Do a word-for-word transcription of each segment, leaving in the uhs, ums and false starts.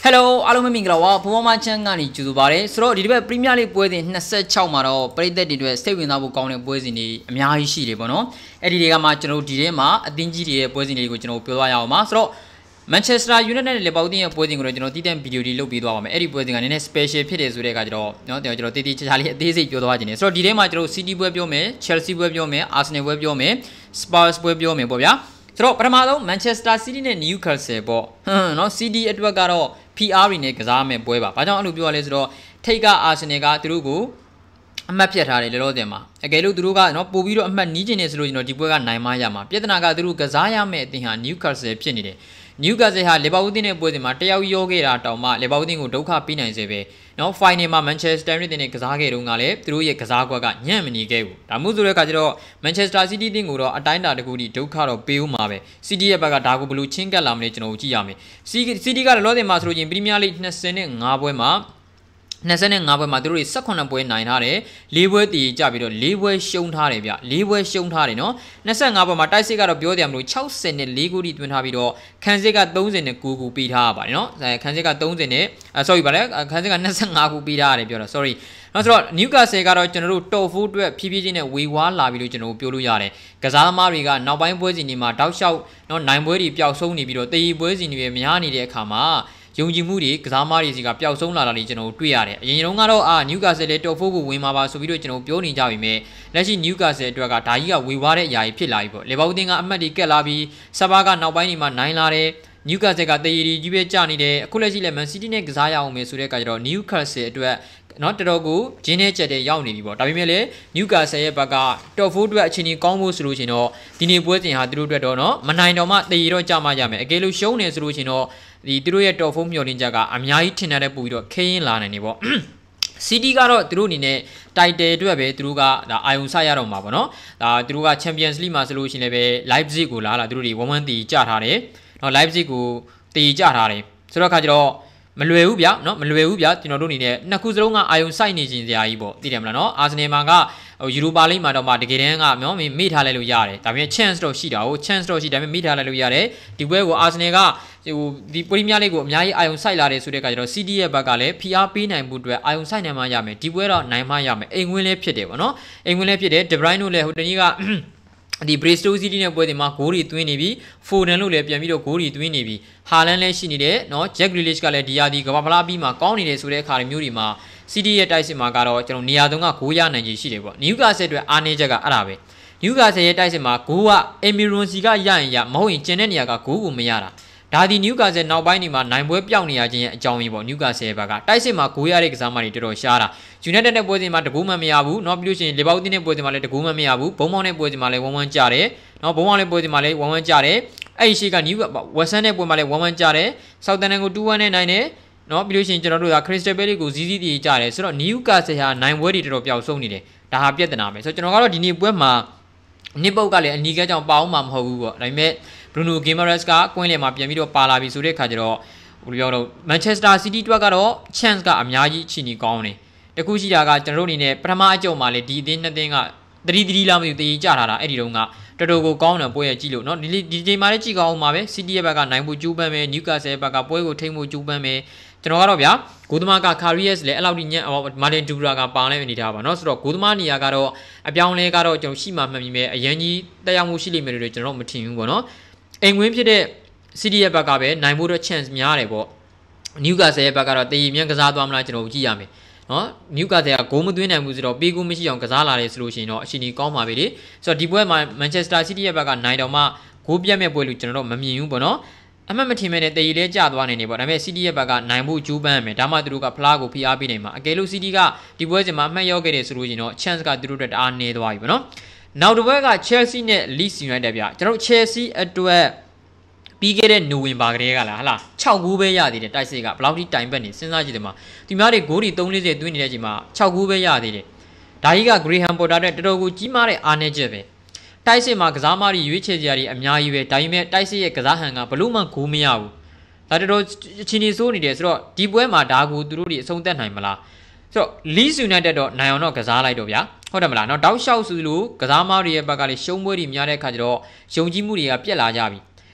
Hello အားလုံးပဲမင်္ဂလာပါဘုံမချမ်းကနေကြိုဆိုပါရစေဆိုတော့ဒီတစ်ပတ် Premier League ပွဲစဉ် twenty-six မှာတော့ပရိသတ်တွေအတွက်စိတ်ဝင်စားဖို့ကောင်းတဲ့ပွဲစဉ်တွေအများကြီးရှိတယ်ပေါ့နော်အဲ့ဒီတွေကမှကျွန်တော်တို့ဒီထဲမှာအသင်းကြီးတွေရဲ့ပွဲစဉ်တွေကိုကျွန်တော်ပြောသွားရအောင်ပါဆိုတော့ Manchester United နဲ့ Liverpool ရဲ့ပွဲစဉ်ကိုတော့ကျွန်တော်တည်တံ့ဗီဒီယိုတွေလုပ်ပေးသွားပါမယ်အဲ့ဒီပွဲစဉ်ကနည်းနည်း special ဖြစ်တယ်ဆိုတဲ့အခါကျတော့နော်ကျွန်တော်တည်တည်ချာချာလေးအသေးစိတ်ပြောသွားခြင်းနေဆိုတော့ဒီထဲမှာကျွန်တော် City ပွဲပြောမယ် Chelsea ပွဲပြောမယ် Arsenal ပွဲပြောမယ် Spurs ပွဲပြောမယ်ပေါ့ဗျာဆိုတော့ပထမဆုံး Manchester City နဲ့ Newcastle ပေါ့ဟမ်နော် City အတွက်ကတော့ P R တွေနဲ့ကစားမယ်ပွဲပါ။ဘာကြောင့်အဲ့လိုပြောရလဲဆိုတော့ထိတ်က Arsenal ကသူတို့ကိုအမှတ်ဖြတ်ထားတယ်လောလောဆယ်မှာအကယ်လို့သူတို့ကနော်ပို့ပြီးတော့အမှတ်နီးကျင်နေဆိုလို့ကျွန်တော်ဒီပွဲကနိုင်မရမှာပြဿနာကသူတို့ကစားရမယ့်အသင်းဟာ Newcastle ဖြစ်နေတယ်။ Newcastle ဟာ Liverpool အသင်းနဲ့ပွဲစဉ်မှာတယောက်ရောခဲ့တာတောင်မှ Liverpool အသင်းကိုဒုက္ခပေးနိုင်စေပဲ။နော် final မှာ Manchester United နဲ့ကစားခဲ့တုန်းကလည်းသူတို့ရဲ့ကစားကွက်ကညံ့မနေခဲ့ဘူး။ဒါမှမဟုတ်ဆိုတဲ့အခါကျတော့ Manchester City အသင်းကိုတော့အတိုင်းအတာတစ်ခုထိဒုက္ခတော့ပေးဦးမှာပဲ။ City ရဲ့ဘက်ကဒါကိုဘယ်လိုချင်းကပ်လာမလဲကျွန်တော်ကြည့်ရမယ်။ City ကလောလောဆယ်မှာဆိုလို့ချင်း Premier League twenty-fiveပွဲမှာtwenty-fiveပွဲမှာသူတို့တွေeighteenပွဲနိုင်ထားတယ်fourပွဲတည်ကြပြီးတော့fourပွဲရှုံးထားတယ်ဗျfourပွဲရှုံးထားတယ်နော်twenty-fiveပွဲမှာတိုက်စစ်ကတော့ပြောတယ်မလို့sixty-fourဂိုးထိတွင်းထားပြီးတော့ခန်းစစ်ကthirty-nineဂိုးပေးထားရပါတယ်နော်ခန်းစစ်ကthirtyနဲ့ sorry ပါလေခန်းစစ်ကtwenty-fiveဂိုးပေးထားရတယ်ပြောတာ sorry နော်ဆိုတော့ Newcastle ကတော့ကျွန်တော်တို့ top four အတွက်ဖြည်းဖြည်းချင်းနဲ့ဝေဝါးလာပြီးလို့ကျွန်တော်တို့ပြောလို့ရတယ်ကစားသမားတွေကနောက်ပိုင်းပွဲစဉ်တွေမှာတောက်လျှောက်နော်နိုင်ပွဲတွေပျောက်ဆုံးနေပြီးတော့တည်ပွဲစဉ်တွေများနေတဲ့အခါမှာယုံကြည်မှုတွေကစားသမားတွေစီကပျောက်ဆုံးလာတာတွေကျွန်တော်တို့တွေ့ရတယ်အရင်တုန်းကတော့အာ Newcastle လေ top four ကိုဝင်မှာပါဆိုပြီးတော့ကျွန်တော်ပြောနေကြပြီမဲ့လက်ရှိ Newcastle အတွက်ကဒါကြီးကဝေဝါးတဲ့အရာကြီးဖြစ်လာပြီပေါ့ Liverpool တင်ကအမှတ်တွေကက်လာပြီးဆပ်ဘာကနောက်ပိုင်းတွေမှာနိုင်လာတယ်Newcastle ကတည်ရည်ကြီးပဲကြာနေတယ်အခုလက်ရှိလည်း Man City နဲ့ကစားရအောင်မယ်ဆိုတဲ့အခါကျတော့ Newcastle အတွက်နော်တော်တော်ကိုဂျင်းနဲ့ချက်တဲ့ရောက်နေပြီပေါ့ဒါပေမဲ့လည်း Newcastle ရဲ့ဘက်က top four အတွက်အခြေအနေကောင်းဖို့ဆိုလို့ရှင်တော့ဒီနေ့ပွဲစဉ်ဟာသူတို့အတွက်တော့နော်မနိုင်တော့မှတည်ရတော့ကြာမှရမယ်အကယ်လို့ရှုံးနေဆိုလို့ရှင်တော့ဒီသူတို့ရဲ့ top four မျှော်လင့်ချက်ကအများကြီးထင်တဲ့ပို့ပြီးတော့ခင်းရင်လာနိုင်နေပေါ့ City ကတော့သူတို့အနေနဲ့ title အတွက်ပဲသူတို့ကဒါအာယုံဆရတော့မှာပေါ့နော်ဒါသူတို့က Champions League မှာဆိုလို့ရှင်လည်းပဲ Leipzig ကိုလာလာသူတို့တွေone oneတီကြထားတယ်နော် Leipzig ကိုတီကြထားတယ်ဆိုတော့အခါကျတော့မလွယ်ဘူးဗျာနော်မလွယ်ဘူးဗျာကျွန်တော်တို့အနေနဲ့နှစ်ခုစလုံးကအာယုံစိုက်နေခြင်းစရာကြီးပေါ့သိတယ်မလားနော် Arsenal မှာကဟို Europa League မှာတော့မှတကယ်တမ်းကနော်မေ့ထားလိုက်လို့ရတယ်ဒါပေမဲ့ chance တော့ရှိတာဟို chance တော့ရှိဒါပေမဲ့မေ့ထားလိုက်လို့ရတယ်ဒီပွဲကို Arsenal ကဟိုဒီ Premier League ကိုအများကြီးအာယုံစိုက်လာတယ်ဆိုတဲ့အခါကျတော့ City ရဲ့ဘက်ကလည်း P R ပေးနိုင်မှုအတွက်အာယုံစိုက်နိုင်မှရမယ်ဒီပွဲတော့နိုင်မှရမယ်အိမ်ဝင်လည်းဖြစ်တယ်ပေါ့နော်အိမ်ဝင်လည်းဖြစ်တယ် De Bruyne တို့လည်းဟိုတနည်းကဒီ Bristol City နဲ့ပွဲတွေမှာဂိုးတွေသွင်းနေပြီ Foden လို့လည်းပြန်ပြီးတော့ဂိုးတွေသွင်းနေပြီ Haaland လည်းရှိနေတယ်เนาะ Jack Grealish ကလည်းဒီယာဒီကမ္ဘာဖလားပြီးမှာကောင်းနေတယ်ဆိုတဲ့အခါမျိုးတွေမှာ City ရဲ့တိုက်စစ်မှာကတော့ကျွန်တော်နေရာသုံးကဂိုးရနိုင်ကြီးရှိတယ်ပေါ့ Newcastle အတွက်အားနည်းချက်ကအဲ့ဒါပဲ Newcastle ရဲ့တိုက်စစ်မှာဂိုးက Emeron စီကရရင်ရမဟုတ်ရင်ကျန်တဲ့နေရာကဂိုးကိုမရတာဒါဒီ Newcastle နောက်ပိုင်းဒီမှာနိုင်ပွဲပြောင်းနေရခြင်းရဲ့အကြောင်းရင်းပေါ့ Newcastle ဘက်ကတိုက်စစ်မှာဂိုးရတဲ့ကစားမတွေတော်တော်ရှားတာ United နဲ့ပွဲစဉ်မှာတကူမှမရဘူးเนาะပြီးလို့ရှိရင် Liverpool နဲ့ပွဲစဉ်မှာလည်းတကူမှမရဘူးဘုံမောင်းနဲ့ပွဲစဉ်မှာလည်းone oneကြတယ်เนาะဘုံမောင်းနဲ့ပွဲစဉ်မှာလည်းone oneကြတယ်အဲ့ဒီရှိက New West Ham နဲ့ပွဲမှာလည်းone oneကြတယ် Southampton ကိုtwo oneနဲ့နိုင်တယ်เนาะပြီးလို့ရှိရင်ကျွန်တော်တို့က Crystal Palace ကိုဇီးဇီးတီကြတယ်ဆိုတော့ Newcastle ဟာနိုင်ပွဲတွေတော်တော်ပျောက်ဆုံးနေတယ်ဒါဟာပြဿနာပဲဆိုတော့ကျွန်တော်ကတော့ဒီနေ့ပွဲမှာနစ်ပုတ်ကလည်းအနီးကကြောင်ပါအောင်မှာမဟုတ်ဘူးပေါ့ဒါပေမဲ့ Bruno Guimaraes ကကွင်းလယ်မှာပြန်ပြီးတော့ပါလာပြီဆိုတဲ့အခါကျတော့ဘယ်လိုပြောတော့ Manchester City အတွက်ကတော့ chance ကအများကြီးချီနေကောင်းတယ်တခုရှိတာကကျွန်တော်တို့အနေနဲ့ပထမအကြုံမှာလေဒီအသင်းနှစ်သင်းကသတိသတိလားမသိဘူးတည်ကြထားတာအဲ့ဒီတုန်းကတော်တော်ကိုကောင်းတယ်ပွဲရကြည့်လို့เนาะဒီဒီချိန်မှာလည်းကြည့်ကောင်းအောင်ပါပဲ City ရဲ့ဘက်ကနိုင်ဖို့ကြိုးပမ်းမယ် Newcastle ရဲ့ဘက်ကပွဲကိုထိန်းဖို့ကြိုးပမ်းမယ်ကျွန်တော်ကတော့ဗျာဂိုးသမားက Karius လည်းအဲ့လောက်ဒီညံ့ Martin Dura ကပါလဲနေထားပါเนาะဆိုတော့ဂိုးသမားနေရာကတော့အပြောင်းလဲကတော့ကျွန်တော်ရှိမှမှတ်မိမယ်အရင်ကြီးတက်ရောက်မှုရှိလိမ့်မယ်လို့ကျွန်တော်မထင်ဘူးပေါ့เนาะအိမ်ဝင်းဖြစ်တဲ့ City ရဲ့ဘက်ကပဲနိုင်ဖို့တော့ chance များတယ်ပေါ့ Newcastle ရဲ့ဘက်ကတော့တည်ရည်မြန်ကစားသွားမလားကျွန်တော်ကြည့်ရမယ်နော် Newcastle ကဂိုးမသွင်းနိုင်ဘူးဆိုတော့ပေးကိုမရှိအောင်ကစားလာတယ်ဆိုလို့ရှိရင်တော့အချိန်ကြီးကောင်းပါပြီလေဆိုတော့ဒီပွဲမှာ Manchester City ရဲ့ဘက်ကနိုင်တော့မှဂိုးပြတ်မဲ့ပွဲလို့ကျွန်တော်တို့မမြင်ဘူးပေါ့နော်အမှတ်မထင်မဲ့တဲ့တည်ရည်လဲကျသွားနေနေပေါ့ဒါပေမဲ့ City ရဲ့ဘက်ကနိုင်ဖို့ကြိုးပမ်းရမယ်ဒါမှသူတို့ကဖလားကိုဖိအားပေးနိုင်မှာအကယ်လို့ City ကဒီပွဲစဉ်မှာအမှတ်ရောက်ခဲ့တယ်ဆိုလို့ရှိရင်တော့ chance ကသူတို့အတွက်တအားနည်းသွားပြီပေါ့နော်နောက်တစ်ပွဲက Chelsea နဲ့ Leeds United ဗျကျွန်တော်တို့ Chelsea အတွက်ပြီးခဲ့တဲ့နိုဝင်ဘာကလေးကလားဟလားsixဂိုးပဲရသေးတယ်တိုက်စစ်ကဘယ်လောက်ထိတိုင်ပတ်နေစဉ်းစားကြည့်တယ်မှာဒီများတွေဂိုးတွေthree fortyသွင်းနေတဲ့အချိန်မှာsixဂိုးပဲရသေးတယ်ဒါကြီးက Graham Potter တဲ့တော်တော်ကိုကြီးမားတဲ့အားနည်းချက်ပဲတိုက်စစ်မှာကစားမတွေရွေးချယ်စရာတွေအများကြီးပဲဒါပေမဲ့တိုက်စစ်ရဲ့ကစားဟန်ကဘလို့မှဂိုးမရဘူးဒါတော်တော်အချင်းကြီးစိုးနေတယ်ဆိုတော့ဒီပွဲမှာဒါကိုသူတို့တွေအဆုံးသတ်နိုင်မလားဆိုတော့ Leeds United တော့နိုင်အောင်တော့ကစားလိုက်တော့ဗျာဟုတ်တယ်မလားเนาะတောက်လျှောက်စုလို့ကစားမတွေရဲ့ဘက်ကလည်းရှုံးပွဲတွေများတဲ့အခါကျတော့ယုံကြည်မှုတွေကပြက်လာကြပြီ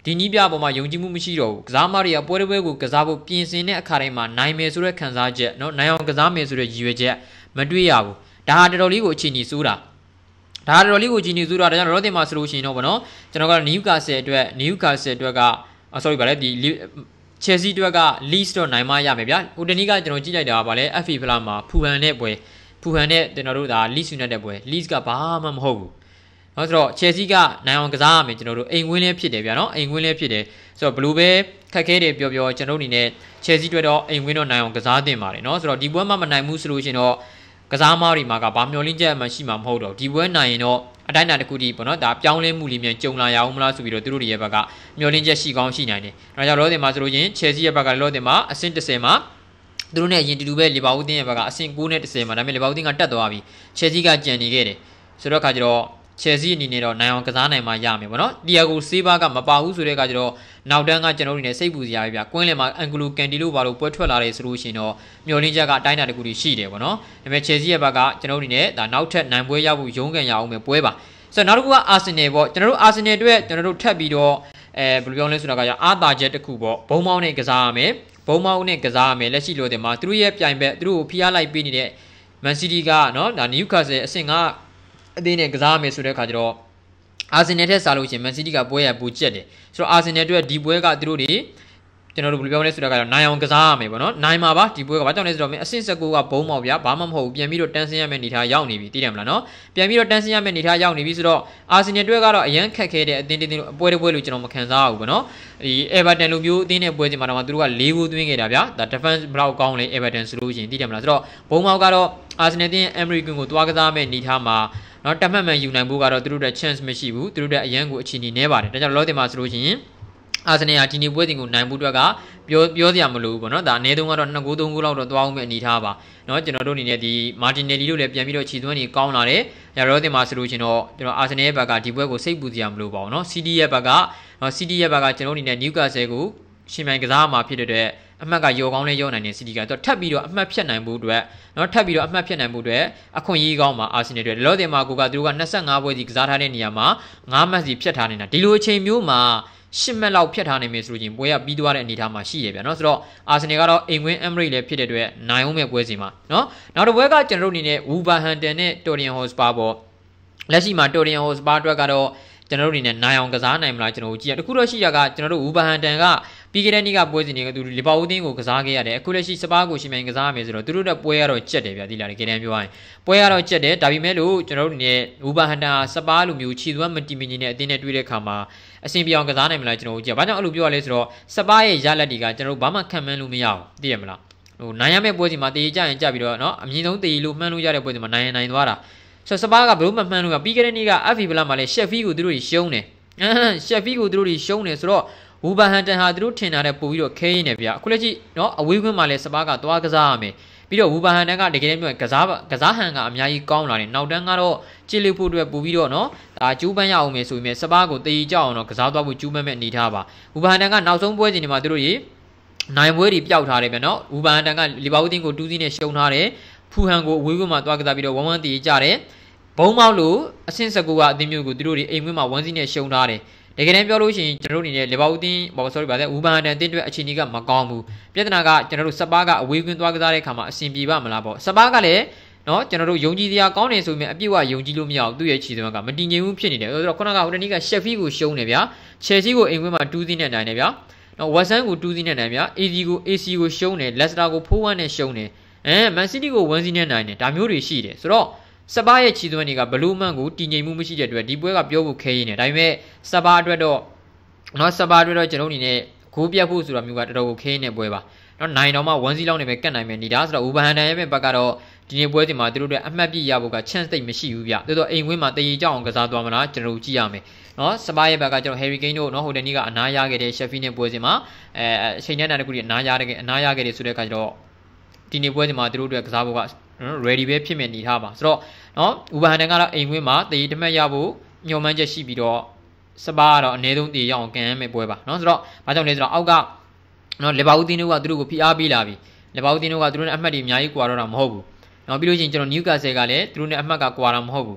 ဒီနီးပြပေါ်မှာယုံကြည်မှုမရှိတော့ဘူးကစားမတွေကပွဲတစ်ပွဲကိုကစားဖို့ပြင်ဆင်တဲ့အခါတိုင်းမှာနိုင်မယ်ဆိုတဲ့ခံစားချက်နော်နိုင်အောင်ကစားမယ်ဆိုတဲ့ရည်ရွယ်ချက်မတွေ့ရဘူးဒါဟာတော်တော်လေးကိုအခြေအနေစိုးတာဒါတော်တော်လေးကိုအခြေအနေစိုးတာဒါကြောင့်ရောတင်မှာဆိုလို့ရှိရင်တော့ဗောနော်ကျွန်တော်ကနယူကာဆယ်အတွက်နယူကာဆယ်အတွက်က sorry ဗါလေဒီချယ်ဆီအတွက်က lease တော့နိုင်မရမယ်ဗျာဟိုတနေ့ကကျွန်တော်ကြည့်လိုက်တာကဗာလေ F A ဖလားမှာဖူဟန်နဲ့ပွဲဖူဟန်နဲ့ကျွန်တော်တို့ဒါ lease ယူနေတဲ့ပွဲ lease ကဘာမှမဟုတ်ဘူးနော်ဆိုတော့ Chelsea ကနိုင်အောင်ကစားရမယ်ကျွန်တော်တို့အိမ်ဝင်းလေးဖြစ်တယ်ဗျာနော်အိမ်ဝင်းလေးဖြစ်တယ်ဆိုတော့ဘလို့ပဲခက်ခဲတယ်ပြောပြောကျွန်တော်တို့အနေနဲ့ Chelsea တွေ့တော့အိမ်ဝင်းတော့နိုင်အောင်ကစားသင့်ပါတယ်နော်ဆိုတော့ဒီပွဲမှာမနိုင်ဘူးဆိုလို့ရှိရင်တော့ကစားမားတွေမှာကဘာမျောလင်းချက်မှရှိမှာမဟုတ်တော့ဒီပွဲနိုင်ရင်တော့အတိုင်းအတာတစ်ခုတည်းပေါ့နော်ဒါပြောင်းလဲမှုလေးမြန်ကြုံလာရအောင်မလားဆိုပြီးတော့သူတို့တွေရဲ့ဘက်ကမျောလင်းချက်ရှိကောင်းရှိနိုင်တယ်ဒါကြောင့်လောတင်မှာဆိုလို့ရင် Chelsea ရဲ့ဘက်ကလောတင်မှာအဆင့်တစ်မှာသူတို့နဲ့အရင်တူတူပဲလီဗာပူးတင်းရဲ့ဘက်ကအဆင့်၉နဲ့၁၀မှာဒါပေမဲ့လီဗာပူးတင်းကတက်သွားပြီ Chelsea ကကြံနေခဲ့တယ်ဆိုတော့ခါကျတော့ Chelsea အနေနဲ့တော့နိုင်အောင်ကစားနိုင်မှရမယ်ပေါ့နော် Thiago Silva ကမပါဘူးဆိုတဲ့အခါကျတော့နောက်တန်းကကျွန်တော်တို့နေစိတ်ပူစရာပဲဗျကွင်းလယ်မှာ N'Golo Kanté လို့ဘာလို့ပွဲထွက်လာတယ်ဆိုလို့ရှိရင်တော့မျောလင်းချက်ကအတိုင်းအတာတစ်ခုတည်းရှိတယ်ပေါ့နော်ဒါပေမဲ့ Chelsea ရဲ့ဘက်ကကျွန်တော်တို့နေနဲ့ဒါနောက်ထပ်နိုင်ပွဲရဖို့ရုန်းကန်ရအောင်ပဲပွဲပါဆိုတော့နောက်တစ်ခုက Arsenal ပေါ့ကျွန်တော်တို့ Arsenal အတွက်ကျွန်တော်တို့ထပ်ပြီးတော့အဲဘယ်လိုပြောလဲဆိုတာကအာသာချက်တစ်ခုပေါ့ဘုံမောင်းနဲ့ကစားရမယ်ဘုံမောင်းနဲ့ကစားရမယ်လက်ရှိလိုတဲ့မှာသူတို့ရဲ့ပြိုင်ဘက်သူတို့ကိုဖိအားလိုက်ပေးနေတဲ့ Man City ကနော်ဒါ Newcastle အဆင့်ကအသင်းနဲ့ကစားရမယ်ဆိုတဲ့အခါကျတော့အာဆင်နယ်ထက်စားလို့ရှိရင် Man City ကပွဲရပူကျက်တယ်ဆိုတော့အာဆင်နယ်အတွက်ဒီပွဲကသူတို့တွေကျွန်တော်တို့ဘယ်လိုပြောလဲဆိုတာကတော့နိုင်အောင်ကစားရမယ်ပေါ့နော်နိုင်မှာပါဒီပွဲကဘာကြောင့်လဲဆိုတော့အဆင့်၁၉ကဘုံမောက်ဗျာဘာမှမဟုတ်ဘူးပြန်ပြီးတော့တန်းဆင်းရမယ့်အနေထားရောက်နေပြီသိတယ်မလားနော်ပြန်ပြီးတော့တန်းဆင်းရမယ့်အနေထားရောက်နေပြီဆိုတော့အာဆင်နယ်အတွက်ကတော့အရန်ခက်ခဲတဲ့အသင်းတင်းအပွဲတစ်ပွဲလို့ကျွန်တော်မခံစားရဘူးပေါ့နော်ဒီ Everton လိုမျိုးအသင်းနဲ့ပွဲစဉ်မှာတော့သူတို့က၄ဂိုးသွင်းခဲ့တာဗျာဒါ defense ဘယ်လောက်ကောင်းလဲ Everton ဆိုလို့ရှိရင်သိတယ်မလားဆိုတော့ဘုံမောက်ကတော့အာဆင်နယ်တင်း American ကိုတွားကစားမယ့်အနေထားမှာနော်တတ်မှတ်မှန်ယူနိုင်ဖို့ကတော့သူတို့ရဲ့ chance မရှိဘူးသူတို့ရဲ့အရန်ကိုအခြေအနေနည်းပါတယ်ဒါကြောင့်လောတင်မှာဆိုလို့ရှိရင်အာဆင်နယ်ကဒီနေ့ပွဲစဉ်ကိုနိုင်ဖို့အတွက်ကပြောပြောစရာမလိုဘူးပေါ့နော်ဒါအနည်းဆုံးကတော့နှစ်ဂိုးသုံးဂိုးလောက်တော့တွားအောင်မယ့်အနေထားပါနော်ကျွန်တော်တို့အနေနဲ့ဒီ Martinelli တို့လည်းပြန်ပြီးတော့ခြေသွင်းနေကောင်းလာတယ်ရာလောတင်မှာဆိုလို့ရှိရင်တော့ကျွန်တော်အာဆင်နယ်ရဲ့ဘက်ကဒီပွဲကိုစိတ်ပူစရာမလိုပါဘူးနော် C D ရဲ့ဘက်ကနော် C D ရဲ့ဘက်ကကျွန်တော်အနေနဲ့ Newcastle ကိုရှင်မြိုင်ကစားမှာဖြစ်တဲ့အတွက်အမှတ်ကရောကောင်းလဲရောနိုင်တဲ့ City ကတော့ထပ်ပြီးတော့အမှတ်ဖြတ်နိုင်ဖို့အတွက်နော်ထပ်ပြီးတော့အမှတ်ဖြတ်နိုင်ဖို့အတွက်အခွင့်အရေးကောင်းမှာ Arsenal တွေလောတင်မှာကိုကသူတို့က၂၅ပွဲစီကစားထားတဲ့နေရာမှာ၅မှတ်စီဖြတ်ထားနေတာဒီလိုအချိန်မျိုးမှာ၈မှတ်လောက်ဖြတ်ထားနိုင်မယ်ဆိုလို့ချင်းပွဲကပြီးသွားတဲ့အနေအထားမှာရှိရဗျာနော်ဆိုတော့ Arsenal ကတော့အိမ်ဝင်း Emirates လည်းဖြစ်တဲ့အတွက်နိုင်အောင်မဲ့ပွဲစီမှာနော်နောက်တစ်ပွဲကကျွန်တော်တို့အနေနဲ့ Wolverhampton နဲ့ Tottenham Hotspur ပေါ့လက်ရှိမှာ Tottenham Hotspur အတွက်ကတော့ကျွန်တော်တို့အနေနဲ့နိုင်အောင်ကစားနိုင်မလားကျွန်တော်တို့ကြည့်ရတခုတော့ရှိရကကျွန်တော်တို့ Wolverhampton ကပြီးခဲ့တဲ့နေ့ကပွဲစဉ်တွေကသူလီဗာပူးတင်းကိုကစားခဲ့ရတယ်အခုလက်ရှိစပါးကိုရှင်မြိုင်ကစားရမယ်ဆိုတော့သူတို့တဲ့ပွဲကတော့ကြက်တယ်ဗျာဒီလားဒီကတည်းကပြောရရင်ပွဲကတော့ကြက်တယ်ဒါပေမဲ့လို့ကျွန်တော်တို့အနေနဲ့ Wolverhampton စပါးလိုမျိုးခြေသွမ်းမတီမီနေတဲ့အသင်းနဲ့တွေ့တဲ့အခါမှာအဆင်ပြေအောင်ကစားနိုင်မလားကျွန်တော်တို့ကြည့်ဘာကြောင့်အဲ့လိုပြောရလဲဆိုတော့စပါးရဲ့ရလက်တွေကကျွန်တော်တို့ဘာမှခံမှန်းလို့မရဘူးသိရမလားဟိုနိုင်ရမယ့်ပွဲစဉ်မှာတည်ကြရင်ကြပြီးတော့เนาะအမြင့်ဆုံးတည်လို့မှန်းလို့ရတဲ့ပွဲစဉ်မှာနိုင်ရင်နိုင်သွားတာဆိုတော့စပါးကဘယ်လိုမှမှန်းလို့ရပြီးခဲ့တဲ့နေ့က F A ဖလားမှာလည်း Sheffield ကိုသူတို့ရှုံးတယ်အမ် Sheffield ကိုသူတို့ရှုံးတယ်ဆိုတော့Wolverhampton ဟာသူတို့ထင်တာတဲ့ပို့ပြီးတော့ခဲရင်းနေဗျအခုလက်ရှိเนาะအဝေးကွင်းမှာလည်းစပါးကသွားကစားရမယ်ပြီးတော့ Wolverhampton ကတကယ်တမ်းပြောရင်ကစားကစားဟန်ကအများကြီးကောင်းလာတယ်နောက်တန်းကတော့ကြည့်လို့ဖို့အတွက်ပို့ပြီးတော့เนาะဒါကျူးပန်းရအောင်မယ်ဆိုရင်စပါးကိုတေးကြအောင်တော့ကစားသွားဖို့ကျူးပန်းမဲ့အနေထားပါ Wolverhampton ကနောက်ဆုံးပွဲစဉ်တွေမှာသူတို့ရေနိုင်ပွဲတွေပျောက်ထားတယ်ဗျเนาะ Wolverhampton ကလီဗာပူးတင်းကိုတူးစီးနဲ့ရှုံးထားတယ်ဖူဟန်ကိုအဝေးကွင်းမှာသွားကစားပြီးတော့ဝမ်းဝမ်းတေးကြတယ်ဘုံမောက်လို့အဆင့်၁၉ကအသင်းမျိုးကိုသူတို့တွေအိမ်ဝင်းမှာဝမ်းစီးနဲ့ရှုံးထားတယ်တကယ်တမ်းပြောလို့ရှိရင်ကျွန်တော်တို့အနေနဲ့လီဗာပူးတင်းဘော sorry ပါတဲ့ Wolverhampton တင်းအတွက်အခြေအနေကမကောင်းဘူးပြဿနာကကျွန်တော်တို့စပါးကအဝေးကွင်းသွားကစားတဲ့အခါမှာအဆင်ပြေပါမလားပေါ့စပါးကလည်းเนาะကျွန်တော်တို့ယုံကြည်စရာကောင်းနေဆိုပေမဲ့အပြည့်အဝယုံကြည်လို့မရဘူးသူ့ရဲ့ခြေသွမ်းကမတည်ငြိမ်ဘူးဖြစ်နေတယ်ဆိုတော့ခုနကဟိုတနေ့က Sheffield ကိုရှုံးနေဗျာ Chelsea ကိုအိမ်ကွင်းမှာtwo-zeroနဲ့နိုင်နေဗျာเนาะ West Ham ကိုtwo-zeroနဲ့နိုင်ဗျာ A C ကို A C ကိုရှုံးနေ Leicester ကိုfour-oneနဲ့ရှုံးနေအဲ Man City ကိုone-zeroနဲ့နိုင်နေဒါမျိုးတွေရှိတယ်ဆိုတော့စပါးရဲ့ခြေသွမ်းတွေကဘလူးမန်ကိုတည်ငြိမ်မှုမရှိတဲ့အတွက်ဒီပွဲကပြောဖို့ခဲရင်းနေဒါပေမဲ့စပါးအတွက်တော့နော်စပါးတွေတော့ကျွန်တော်အနေနဲ့ဂိုးပြတ်ဖို့ဆိုတာမျိုးကတော်တော်ကိုခင်းနေပွဲပါနော်နိုင်တော့မှone zeroလောက်နေပဲကတ်နိုင်မယ်နေတာဆိုတော့ Wolverhampton ရဲ့ဘက်ကတော့ဒီနေ့ပွဲဒီမှာသူတို့တွေအမှတ်ပြရဖို့က chance တိတ်မရှိဘူးဗျတော်တော်အိမ်ဝင်းမှာတည်ကြအောင်ကစားသွားမလားကျွန်တော်ကြည့်ရမယ်နော်စပါးရဲ့ဘက်ကကျွန်တော် Harry Kane တို့နော်ဟိုတနေ့ကအနားရခဲ့တဲ့ Sheffield နဲ့ပွဲစဉ်မှာအဲအချိန်နဲ့တခုတည်းအနားရတဲ့အနားရခဲ့တယ်ဆိုတဲ့အခါကျတော့ဒီနေ့ပွဲဒီမှာသူတို့တွေကစားဖို့က ready ပဲဖြစ်မယ်နေထားပါဆိုတော့နော် Wolverhampton ကတော့အိမ်ဝင်းမှာတည်တမတ်ရဖို့ညှော်မှန်းချက်ရှိပြီးတော့စပါးကတော့အနည်းဆုံးတည်ရအောင်ကန်ရမယ်ပွဲပါနော်ဆိုတော့ဘာကြောင့်လဲဆိုတော့အောက်ကနော်လီဗာပူးတင်းတို့ကသူတို့ကိုဖိအားပေးလာပြီလီဗာပူးတင်းတို့ကသူတို့နဲ့အမှတ်တွေအများကြီးကွာတော့တာမဟုတ်ဘူးနော်ပြီးလို့ချင်းကျွန်တော် Newcastle ကလည်းသူတို့နဲ့အမှတ်ကကွာတာမဟုတ်ဘူးအဲ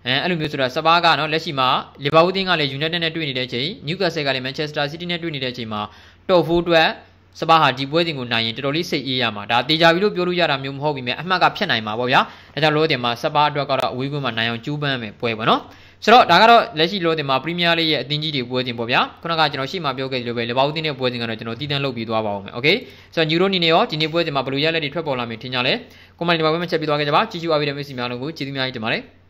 အဲအဲ့လိုမျိုးဆိုတော့စပါးကနော်လက်ရှိမှာလီဗာပူးတင်းကလည်း United နဲ့တွေ့နေတဲ့အချိန်နျူကာဆယ်ကလည်း Manchester City နဲ့တွေ့နေတဲ့အချိန်မှာတော့ဖိုးအတွက်စပါးဟာဒီပွဲစဉ်ကိုနိုင်ရင်တော်တော်လေးစိတ်အေးရမှာဒါတေချာပြီလို့ပြောလို့ရတာမျိုးမဟုတ်ပြီမဲ့အမှတ်ကဖြတ်နိုင်မှာပေါ့ဗျာဒါကြောင့်လို့တင်မှာစပါးအတွက်ကတော့အဝေးကွင်းမှာနိုင်အောင်ကြိုးပမ်းမယ်ပွဲပေါ့နော်ဆိုတော့ဒါကတော့လက်ရှိလို့တင်မှာပရီးမီးယားလိရဲ့အသင်းကြီးတွေပွဲစဉ်ပေါ့ဗျာခုနကကျွန်တော်ရှေ့မှာပြောခဲ့သလိုပဲလီဗာပူးတင်းရဲ့ပွဲစဉ်ကတော့ကျွန်တော်တည်တံ့လုပ်ပြီးသွားပါအောင်မယ်โอเคဆိုတော့ညူရိုနီနေရောဒီနေ့ပွဲစဉ်မှာဘယ်လိုရလက်တွေထွက်ပေါ်လာမယ်ထင်ကြလဲကွန်မန်ဒီမှာပွဲမှာချက်ပြီးသွားခဲ့ကြပါကြည့်ကြည့်အားပေးတဲ့မိတ်ဆွေများလုံးကိုကျေးဇူးများကြီးတင်ပါတယ်